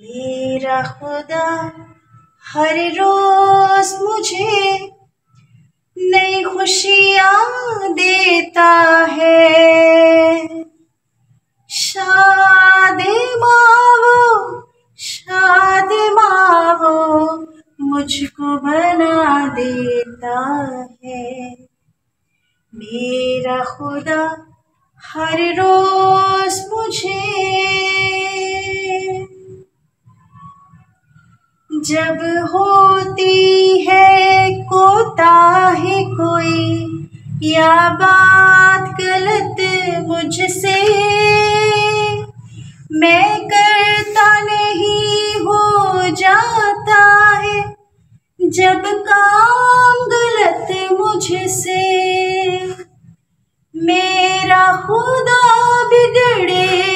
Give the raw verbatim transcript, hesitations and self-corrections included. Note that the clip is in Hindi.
मेरा खुदा हर रोज मुझे नई खुशियाँ देता है। शादी मावो शादी मावो मुझको बना देता है। मेरा खुदा हर रोज मुझे जब होती है कोताही कोई या बात गलत मुझसे, मैं करता नहीं हो जाता है जब काम गलत मुझसे। मेरा खुदा बिगड़े